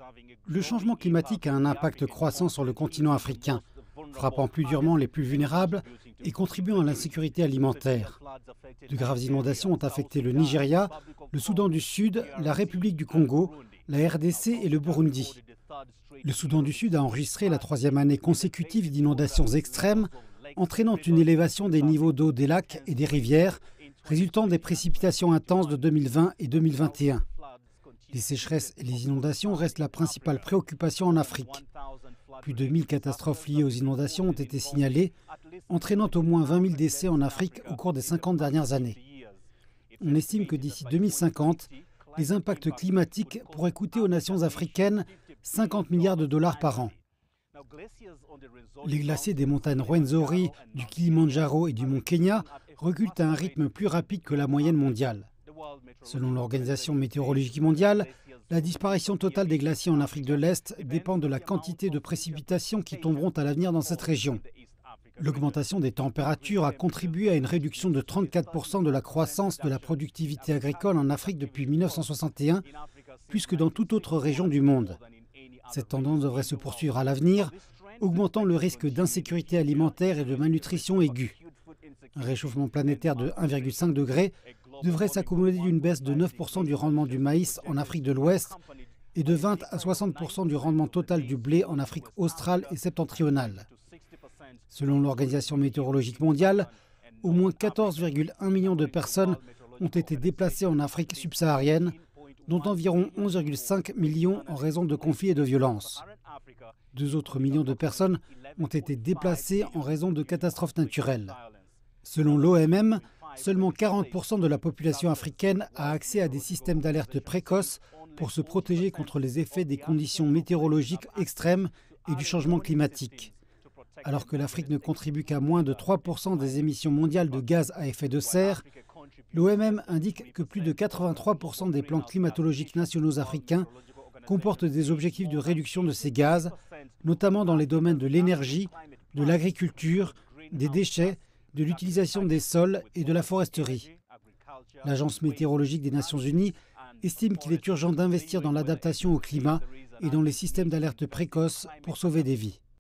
Le changement climatique a un impact croissant sur le continent africain, frappant plus durement les plus vulnérables et contribuant à l'insécurité alimentaire. De graves inondations ont affecté le Nigeria, le Soudan du Sud, la République du Congo, la RDC et le Burundi. Le Soudan du Sud a enregistré la 3e année consécutive d'inondations extrêmes, entraînant une élévation des niveaux d'eau des lacs et des rivières, résultant des précipitations intenses de 2020 et 2021. Les sécheresses et les inondations restent la principale préoccupation en Afrique. Plus de 1000 catastrophes liées aux inondations ont été signalées, entraînant au moins 20 000 décès en Afrique au cours des 50 dernières années. On estime que d'ici 2050, les impacts climatiques pourraient coûter aux nations africaines 50 milliards de dollars par an. Les glaciers des montagnes Rwenzori, du Kilimandjaro et du mont Kenya reculent à un rythme plus rapide que la moyenne mondiale. Selon l'Organisation météorologique mondiale, la disparition totale des glaciers en Afrique de l'Est dépend de la quantité de précipitations qui tomberont à l'avenir dans cette région. L'augmentation des températures a contribué à une réduction de 34% de la croissance de la productivité agricole en Afrique depuis 1961, plus que dans toute autre région du monde. Cette tendance devrait se poursuivre à l'avenir, augmentant le risque d'insécurité alimentaire et de malnutrition aiguë. Un réchauffement planétaire de 1,5 degré devrait s'accommoder d'une baisse de 9% du rendement du maïs en Afrique de l'Ouest et de 20 à 60% du rendement total du blé en Afrique australe et septentrionale. Selon l'Organisation météorologique mondiale, au moins 14,1 millions de personnes ont été déplacées en Afrique subsaharienne, dont environ 11,5 millions en raison de conflits et de violences. 2 autres millions de personnes ont été déplacées en raison de catastrophes naturelles. Selon l'OMM, seulement 40% de la population africaine a accès à des systèmes d'alerte précoce pour se protéger contre les effets des conditions météorologiques extrêmes et du changement climatique. Alors que l'Afrique ne contribue qu'à moins de 3% des émissions mondiales de gaz à effet de serre, l'OMM indique que plus de 83% des plans climatologiques nationaux africains comportent des objectifs de réduction de ces gaz, notamment dans les domaines de l'énergie, de l'agriculture, des déchets, de l'utilisation des sols et de la foresterie. L'Agence météorologique des Nations Unies estime qu'il est urgent d'investir dans l'adaptation au climat et dans les systèmes d'alerte précoce pour sauver des vies.